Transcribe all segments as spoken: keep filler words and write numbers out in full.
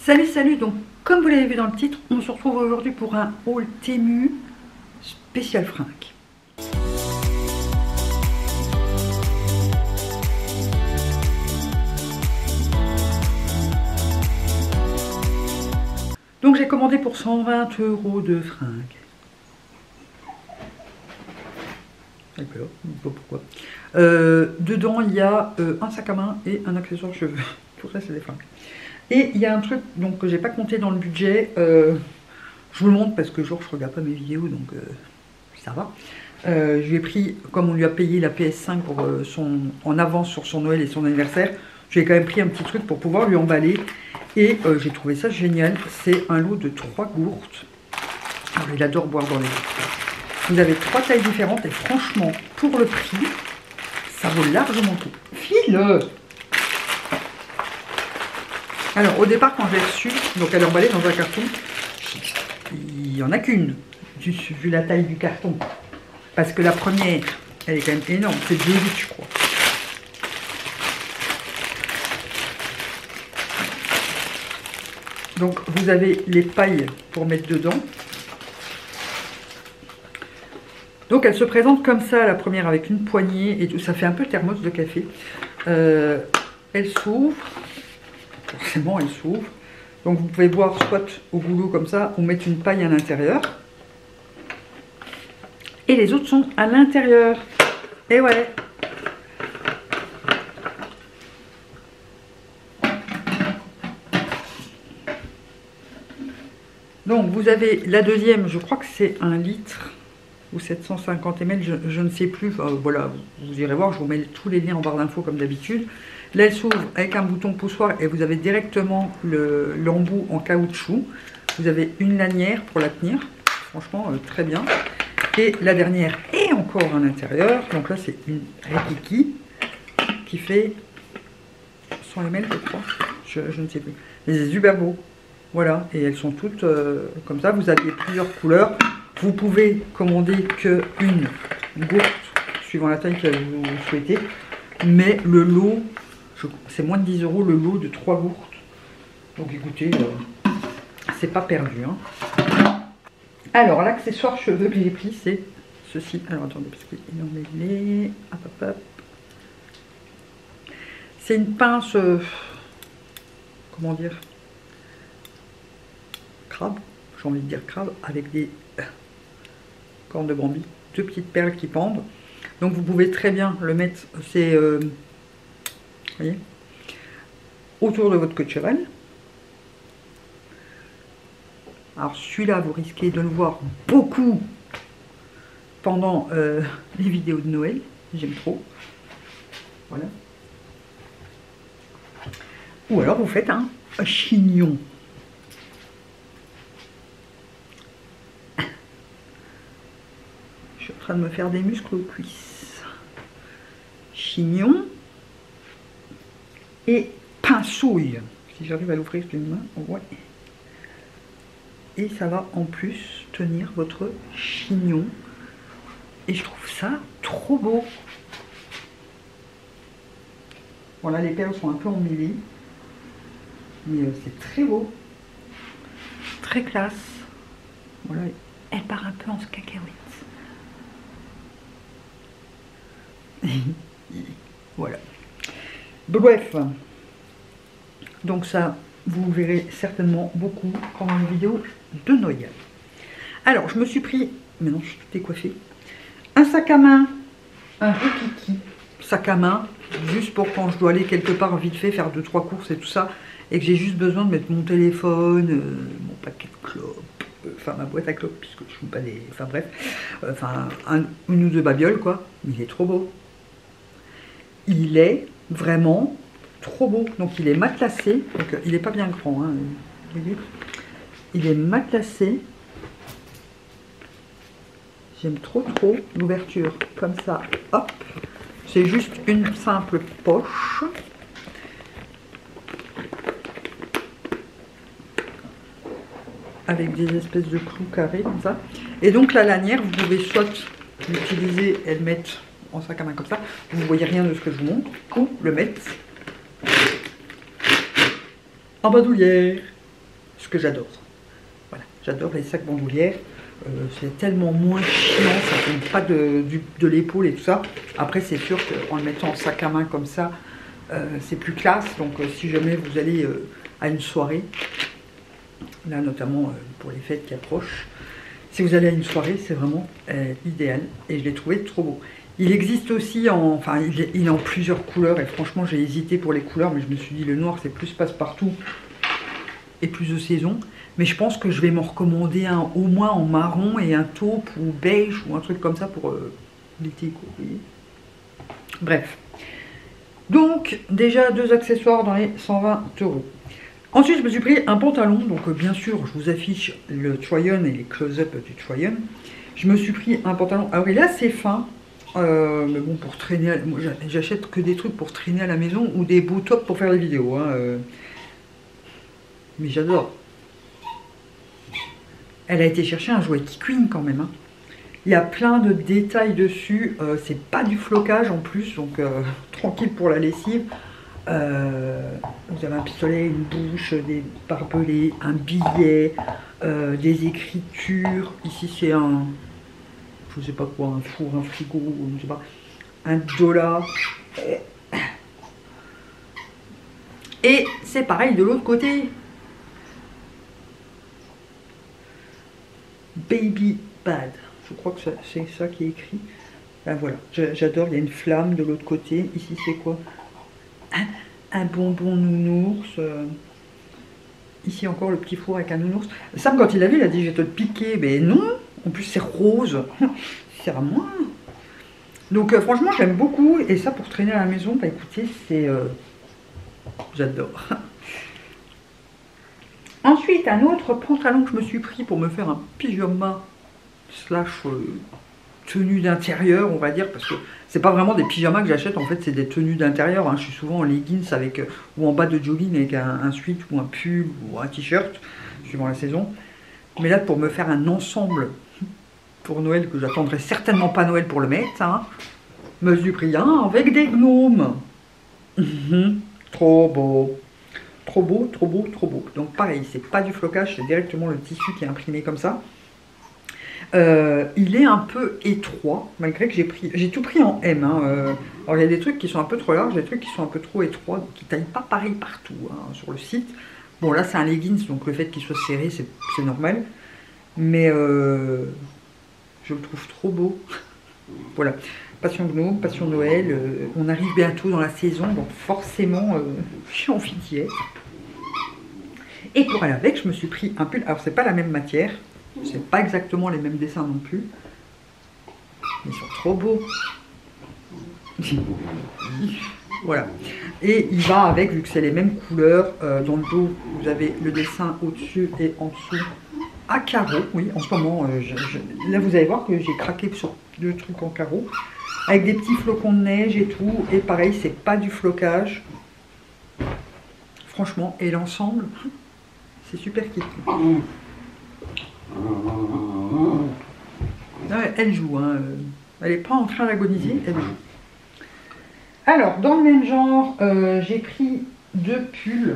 Salut, salut. Donc, comme vous l'avez vu dans le titre, on se retrouve aujourd'hui pour un haul Temu spécial fringues. Donc, j'ai commandé pour cent vingt euros de fringues. Elle est là, je ne sais pas pourquoi. Euh, dedans, il y a euh, un sac à main et un accessoire cheveux. Tout ça, c'est des fringues. Et il y a un truc donc, que j'ai pas compté dans le budget. Euh, je vous le montre parce que genre, je regarde pas mes vidéos, donc euh, ça va. Euh, je lui ai pris, comme on lui a payé la P S cinq pour, euh, son, en avance sur son Noël et son anniversaire, j'ai quand même pris un petit truc pour pouvoir lui emballer. Et euh, j'ai trouvé ça génial. C'est un lot de trois gourdes. Alors, il adore boire dans les gourdes. Vous avez trois tailles différentes et franchement, pour le prix, ça vaut largement tout. File! Alors, au départ, quand j'ai reçu, donc elle est emballée dans un carton, il n'y en a qu'une, vu la taille du carton. Parce que la première, elle est quand même énorme, c'est deux litres, je crois. Donc, vous avez les pailles pour mettre dedans. Donc elle se présente comme ça, la première avec une poignée et tout, ça fait un peu thermos de café. Euh, elle s'ouvre, forcément elle s'ouvre. Donc vous pouvez boire soit au goulot comme ça, ou mettre une paille à l'intérieur. Et les autres sont à l'intérieur. Et ouais. Donc vous avez la deuxième, je crois que c'est un litre. Ou sept cent cinquante millilitres, je, je ne sais plus, enfin, voilà, vous irez voir, je vous mets tous les liens en barre d'infos comme d'habitude. Là, elle s'ouvre avec un bouton poussoir et vous avez directement l'embout en caoutchouc. Vous avez une lanière pour la tenir, franchement, euh, très bien. Et la dernière est encore à l'intérieur, donc là, c'est une Rikiki qui fait cent millilitres, je crois, je, je ne sais plus. Mais c'est super beau, voilà, et elles sont toutes euh, comme ça, vous avez plusieurs couleurs. Vous pouvez commander qu'une gourde, suivant la taille que vous souhaitez. Mais le lot, c'est moins de dix euros le lot de trois gourdes. Donc écoutez, euh, c'est pas perdu. Hein. Alors, l'accessoire cheveux que j'ai pris, c'est ceci. Alors attendez, parce qu'il est emmêlé. Hop, hop, hop. C'est une pince, euh, comment dire, crabe, j'ai envie de dire crabe, avec des cornes de brebis, deux petites perles qui pendent. Donc vous pouvez très bien le mettre, c'est euh, voyez, autour de votre queue de cheval. Alors celui-là, vous risquez de le voir beaucoup pendant euh, les vidéos de Noël. J'aime trop. Voilà. Ou alors vous faites un, un chignon. Je suis en train de me faire des muscles aux cuisses. Chignon et pinceauille. Si j'arrive à l'ouvrir d'une main, ouais. Et ça va en plus tenir votre chignon. Et je trouve ça trop beau. Voilà, les perles sont un peu emmêlées. Mais euh, c'est très beau. Très classe. Voilà, elle part un peu en cacahuète. Voilà. Bref. Donc ça, vous verrez certainement beaucoup pendant une vidéo de Noël. Alors, je me suis pris, maintenant je suis tout décoiffée, un sac à main, un Rikiki, sac à main, juste pour quand je dois aller quelque part vite fait, faire deux trois courses et tout ça, et que j'ai juste besoin de mettre mon téléphone, euh, mon paquet de clopes, euh, enfin ma boîte à clopes, puisque je ne fume pas des... Enfin bref, euh, enfin un, une ou deux babioles quoi, mais il est trop beau. Il est vraiment trop beau. Donc il est matelassé. Donc il n'est pas bien grand. Hein, vous voyez, il est matelassé. J'aime trop trop l'ouverture. Comme ça. Hop. C'est juste une simple poche. Avec des espèces de clous carrés comme ça. Et donc la lanière, vous pouvez soit l'utiliser et le mettre en sac à main comme ça, vous ne voyez rien de ce que je vous montre, ou le mettre en bandoulière. ce que j'adore. Voilà, j'adore les sacs bandoulières. Euh, c'est tellement moins chiant, ça ne tombe pas de, du, de l'épaule et tout ça. Après, c'est sûr qu'en le mettant en sac à main comme ça, euh, c'est plus classe. Donc, euh, si jamais vous allez euh, à une soirée, là notamment euh, pour les fêtes qui approchent, si vous allez à une soirée, c'est vraiment euh, idéal. Et je l'ai trouvé trop beau. Il existe aussi en, enfin, il est, il est en plusieurs couleurs. Et franchement, j'ai hésité pour les couleurs, mais je me suis dit le noir, c'est plus passe-partout et plus de saison. Mais je pense que je vais m'en recommander un au moins en marron et un taupe ou beige ou un truc comme ça pour euh, l'été. Bref. Donc, déjà deux accessoires dans les cent vingt euros. Ensuite, je me suis pris un pantalon. Donc, euh, bien sûr, je vous affiche le try-on et les close-up du try-on. Je me suis pris un pantalon. Alors, il est assez fin. Euh, mais bon, pour traîner, moi j'achète que des trucs pour traîner à la maison ou des beaux tops pour faire des vidéos. Hein, euh. Mais j'adore. Elle a été chercher un jouet Queen quand même. Hein. Il y a plein de détails dessus. Euh, c'est pas du flocage en plus, donc euh, tranquille pour la lessive. Euh, vous avez un pistolet, une bouche, des barbelés, un billet, euh, des écritures. Ici c'est un, je sais pas quoi, un four, un frigo, je sais pas, un dollar. Et c'est pareil de l'autre côté. Baby Bad, je crois que c'est ça qui est écrit. Ben voilà, j'adore, il y a une flamme de l'autre côté. Ici c'est quoi? un, un bonbon nounours. Euh, ici encore le petit four avec un nounours. Sam, quand il l'a vu, il a dit je vais te le piquer. Mais non, en plus c'est rose. C'est à moi. Donc euh, franchement j'aime beaucoup. Et ça pour traîner à la maison, bah écoutez, c'est... Euh, j'adore. Ensuite, un autre pantalon que je me suis pris pour me faire un pyjama slash euh, tenue d'intérieur, on va dire, parce que c'est pas vraiment des pyjamas que j'achète, en fait, c'est des tenues d'intérieur. Hein. Je suis souvent en leggings avec, euh, ou en bas de jogging avec un, un sweat ou un pull ou un t-shirt, suivant la saison. Mais là, pour me faire un ensemble pour Noël, que j'attendrai certainement pas Noël pour le mettre, hein, me suis pris un avec des gnomes. Mmh, trop beau. Trop beau, trop beau, trop beau. Donc pareil, c'est pas du flocage, c'est directement le tissu qui est imprimé comme ça. Euh, il est un peu étroit, malgré que j'ai pris, j'ai tout pris en M. Hein. Euh, alors il y a des trucs qui sont un peu trop larges, des trucs qui sont un peu trop étroits, donc qui ne taillent pas pareil partout hein, sur le site. Bon là c'est un leggings, donc le fait qu'il soit serré, c'est normal. Mais euh, je le trouve trop beau. Voilà. Passion Gnome, Passion Noël, euh, on arrive bientôt dans la saison, donc forcément, euh, j'ai envie d'y être. Et pour aller avec, je me suis pris un pull. Alors, c'est pas la même matière, c'est pas exactement les mêmes dessins non plus. Ils sont trop beaux. Voilà. Et il va avec, vu que c'est les mêmes couleurs, euh, dans le dos, vous avez le dessin au-dessus et en dessous à carreaux. Oui, en ce moment, euh, je, je, là, vous allez voir que j'ai craqué sur deux trucs en carreaux. Avec des petits flocons de neige et tout. Et pareil, c'est pas du flocage. Franchement, et l'ensemble, c'est super kiff. Elle joue, hein. Elle n'est pas en train d'agoniser, elle joue. Alors, dans le même genre, euh, j'ai pris deux pulls.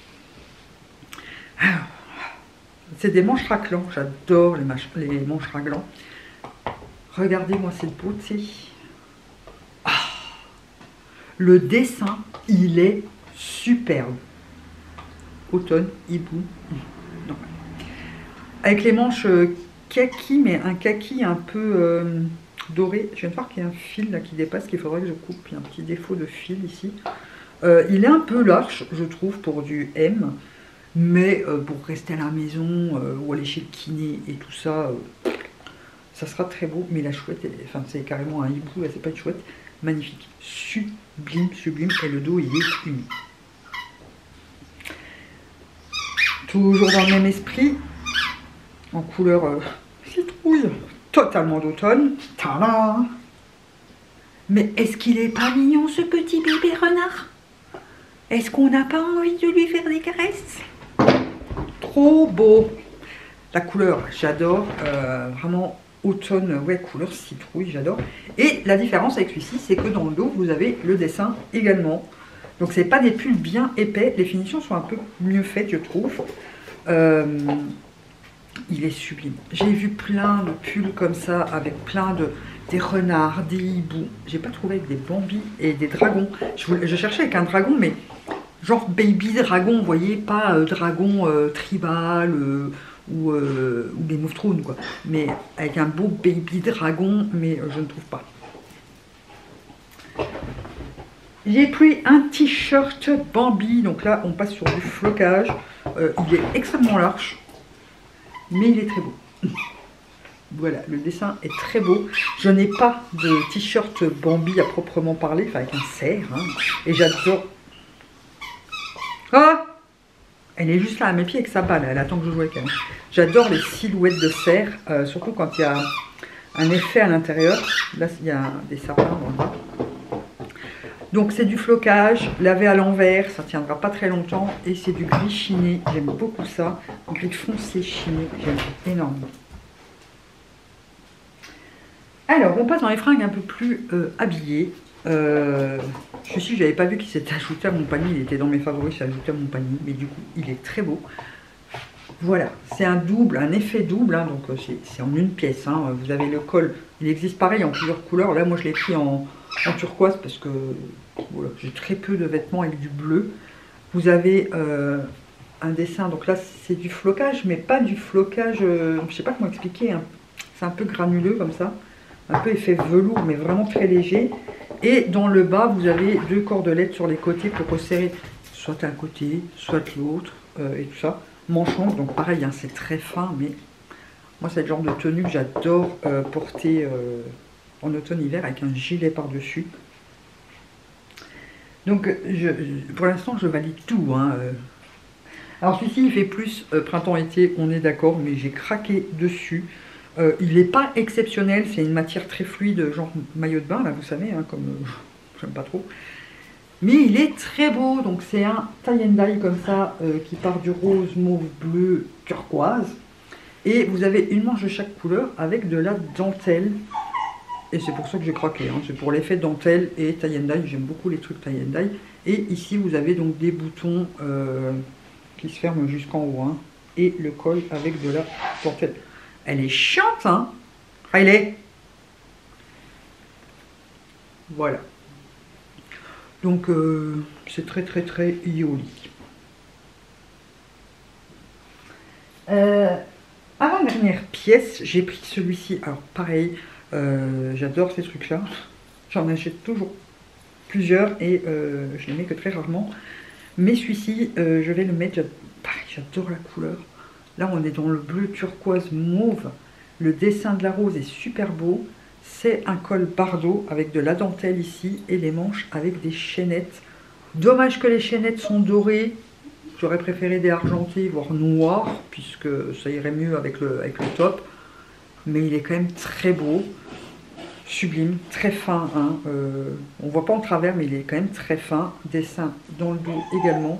C'est des manches raclants. J'adore les, les manches raclants. Regardez-moi cette beauté. Ah, le dessin, il est superbe. Automne, hibou. Non. Avec les manches kaki, mais un kaki un peu euh, doré. Je viens de voir qu'il y a un fil là qui dépasse, qu'il faudrait que je coupe. Il y a un petit défaut de fil ici. Euh, il est un peu large, je trouve, pour du M. Mais euh, pour rester à la maison euh, ou aller chez le kiné et tout ça, euh, ça sera très beau. Mais la chouette, elle, enfin, c'est carrément un hibou, c'est pas une chouette. Magnifique. Sublime, sublime. Et le dos, il est uni. Toujours dans le même esprit. En couleur euh, citrouille. Totalement d'automne. Tada! Mais est-ce qu'il est pas mignon, ce petit bébé renard? Est-ce qu'on n'a pas envie de lui faire des caresses? Trop beau. La couleur, j'adore. Euh, vraiment automne, ouais, couleur citrouille, j'adore. Et la différence avec celui-ci, c'est que dans le dos, vous avez le dessin également. Donc, c'est pas des pulls bien épais. Les finitions sont un peu mieux faites, je trouve. Euh, il est sublime. J'ai vu plein de pulls comme ça, avec plein de... des renards, des hiboux. J'ai pas trouvé avec des bambis et des dragons. Je, voulais, je cherchais avec un dragon, mais genre baby dragon, vous voyez, pas euh, dragon euh, tribal euh, ou, euh, ou Game of Thrones, quoi. Mais avec un beau baby dragon, mais euh, je ne trouve pas. J'ai pris un t-shirt Bambi, donc là on passe sur du flocage. Euh, il est extrêmement large, mais il est très beau. Voilà, le dessin est très beau. Je n'ai pas de t-shirt Bambi à proprement parler, enfin avec un cerf, hein, et j'adore... Ah, elle est juste là à mes pieds avec sa balle, elle attend que je joue avec elle. J'adore les silhouettes de cerf, euh, surtout quand il y a un effet à l'intérieur. Là, il y a des sapins dans le bas. Donc c'est du flocage, lavé à l'envers, ça tiendra pas très longtemps. Et c'est du gris chiné, j'aime beaucoup ça. Gris foncé chiné, j'aime énormément. Alors, on passe dans les fringues un peu plus euh, habillées. Euh, celui-ci, je n'avais pas vu qu'il s'était ajouté à mon panier. Il était dans mes favoris, il s'est ajouté à mon panier. Mais du coup, il est très beau. Voilà, c'est un double, un effet double. Hein, donc, c'est en une pièce. Hein. Vous avez le col. Il existe pareil en plusieurs couleurs. Là, moi, je l'ai pris en, en turquoise parce que voilà, j'ai très peu de vêtements avec du bleu. Vous avez euh, un dessin. Donc là, c'est du flocage, mais pas du flocage... Euh, je ne sais pas comment expliquer. Hein. C'est un peu granuleux comme ça. Un peu effet velours, mais vraiment très léger. Et dans le bas, vous avez deux cordelettes sur les côtés pour resserrer soit un côté, soit l'autre, euh, et tout ça. Manchon, donc pareil, hein, c'est très fin, mais moi, c'est le genre de tenue que j'adore euh, porter euh, en automne-hiver avec un gilet par-dessus. Donc, je, pour l'instant, je valide tout. Hein, euh. Alors, celui-ci, il fait plus euh, printemps-été, on est d'accord, mais j'ai craqué dessus. Euh, il n'est pas exceptionnel, c'est une matière très fluide, genre maillot de bain, là, vous savez, hein, comme euh, j'aime pas trop. Mais il est très beau, donc c'est un tie and dye comme ça, euh, qui part du rose, mauve, bleu, turquoise. Et vous avez une manche de chaque couleur avec de la dentelle. Et c'est pour ça que j'ai craqué, hein. C'est pour l'effet dentelle et tie and dye, j'aime beaucoup les trucs tie and dye. Et ici, vous avez donc des boutons euh, qui se ferment jusqu'en haut, hein, et le col avec de la dentelle. Elle est chiante, hein. Riley. Voilà. Donc, euh, c'est très, très, très joli. Euh, avant-dernière pièce, j'ai pris celui-ci. Alors, pareil, euh, j'adore ces trucs-là. J'en achète toujours plusieurs et euh, je les mets que très rarement. Mais celui-ci, euh, je vais le mettre. Pareil, j'adore la couleur. Là, on est dans le bleu turquoise mauve. Le dessin de la rose est super beau. C'est un col bardeau avec de la dentelle ici et les manches avec des chaînettes. Dommage que les chaînettes sont dorées. J'aurais préféré des argentés, voire noirs, puisque ça irait mieux avec le, avec le top. Mais il est quand même très beau. Sublime, très fin. Hein. Euh, on ne voit pas en travers, mais il est quand même très fin. Dessin dans le dos également.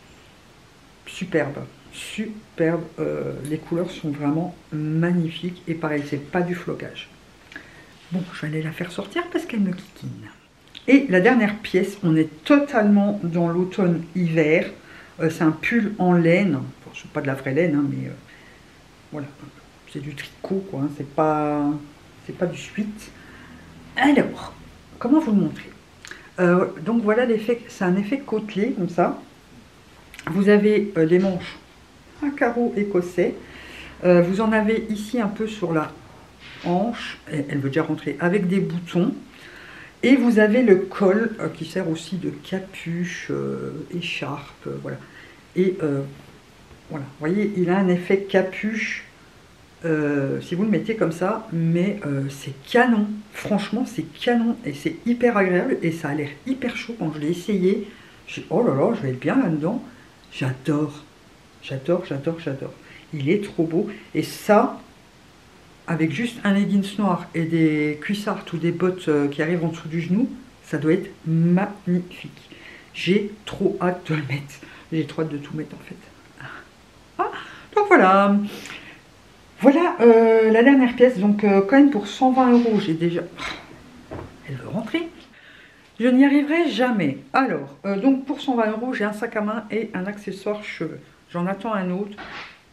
Superbe. Superbe, euh, les couleurs sont vraiment magnifiques et pareil, c'est pas du flocage. Bon, je vais aller la faire sortir parce qu'elle me kikine. Et la dernière pièce, on est totalement dans l'automne-hiver. Euh, c'est un pull en laine, bon, c'est pas de la vraie laine, hein, mais euh, voilà, c'est du tricot, quoi. Hein, c'est pas, c'est pas du suite. Alors, comment vous le montrer? euh, Donc voilà l'effet, c'est un effet côtelé comme ça. Vous avez euh, les manches. Un carreau écossais. Euh, vous en avez ici un peu sur la hanche. Elle veut déjà rentrer avec des boutons. Et vous avez le col euh, qui sert aussi de capuche, euh, écharpe. Euh, voilà. Et euh, voilà. Vous voyez, il a un effet capuche. Euh, si vous le mettez comme ça. Mais euh, c'est canon. Franchement, c'est canon. Et c'est hyper agréable. Et ça a l'air hyper chaud quand je l'ai essayé. Je dis, oh là là, je vais être bien là-dedans. J'adore. J'adore, j'adore, j'adore. Il est trop beau. Et ça, avec juste un leggings noir et des cuissards ou des bottes qui arrivent en dessous du genou, ça doit être magnifique. J'ai trop hâte de le mettre. J'ai trop hâte de tout mettre en fait. Ah, donc voilà. Voilà euh, la dernière pièce. Donc euh, quand même pour cent vingt euros, j'ai déjà... Elle veut rentrer. Je n'y arriverai jamais. Alors, euh, donc pour cent vingt euros, j'ai un sac à main et un accessoire cheveux. J'en attends un autre.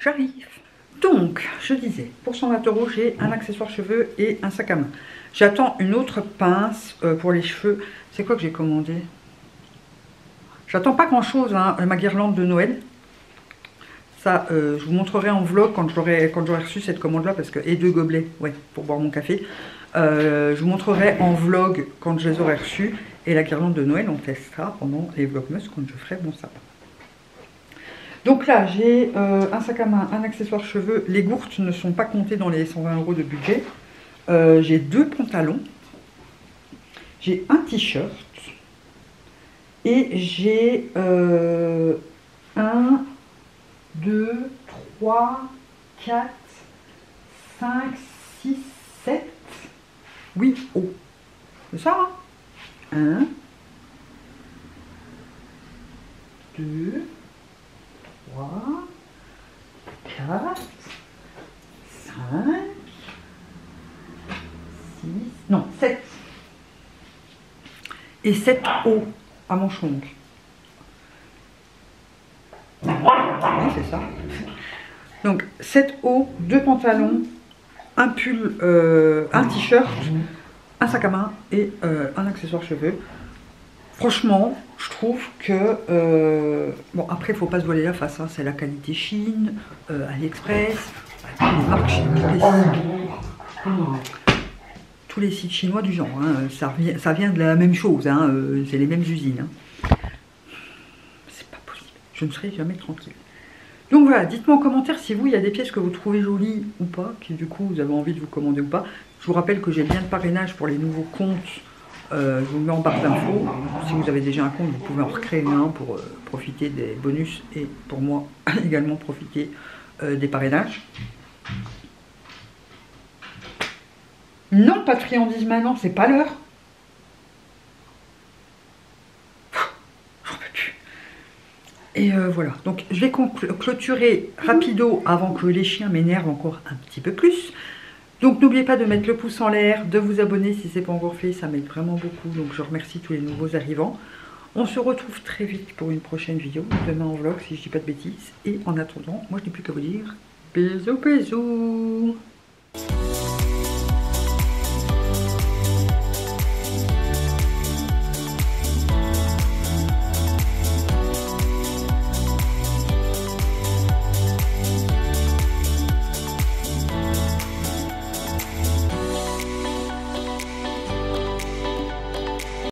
j'arrive. Donc, je disais, pour cent vingt euros, j'ai un accessoire cheveux et un sac à main. J'attends une autre pince euh, pour les cheveux. C'est quoi que j'ai commandé? J'attends pas grand chose, hein, ma guirlande de Noël. Ça, euh, je vous montrerai en vlog quand j'aurai quand j'aurai reçu cette commande là, parce que et deux gobelets, ouais, pour boire mon café. Euh, je vous montrerai en vlog quand je les aurai reçus. Et la guirlande de Noël, on testera pendant les vlogmas quand je ferai mon sapin. Donc là, j'ai euh, un sac à main, un accessoire cheveux. Les gourdes ne sont pas comptées dans les cent vingt euros de budget. Euh, j'ai deux pantalons. J'ai un t-shirt. Et j'ai euh, un, deux, trois, quatre, cinq, six, sept, huit hauts. C'est ça, hein? un, deux, trois, quatre, cinq, six, non, sept. Et sept hauts à manches longues. Oui, c'est ça. Donc, sept hauts, deux pantalons, un pull, euh, un t-shirt, un sac à main et euh, un accessoire cheveux. Franchement, je trouve que... Euh, bon, après, il ne faut pas se voiler la face, hein, c'est la qualité Chine, euh, AliExpress, tous les marques chinoises, tous les, tous les sites chinois du genre. Hein, ça, revient, ça vient de la même chose, hein, euh, c'est les mêmes usines. Hein. C'est pas possible, je ne serai jamais tranquille. Donc voilà, dites-moi en commentaire si vous, il y a des pièces que vous trouvez jolies ou pas, qui du coup, vous avez envie de vous commander ou pas. Je vous rappelle que j'ai bien le parrainage pour les nouveaux comptes. Euh, je vous le mets en barre d'infos. Si vous avez déjà un compte, vous pouvez en recréer un pour euh, profiter des bonus et pour moi également profiter euh, des parrainages. Non, pas de friandises maintenant, c'est pas l'heure. J'en peux plus. Et euh, voilà, donc je vais clôturer rapido avant que les chiens m'énervent encore un petit peu plus. Donc n'oubliez pas de mettre le pouce en l'air, de vous abonner si ce n'est pas encore fait, ça m'aide vraiment beaucoup. Donc je remercie tous les nouveaux arrivants. On se retrouve très vite pour une prochaine vidéo, demain en vlog si je dis pas de bêtises. Et en attendant, moi je n'ai plus qu'à vous dire bisous bisous.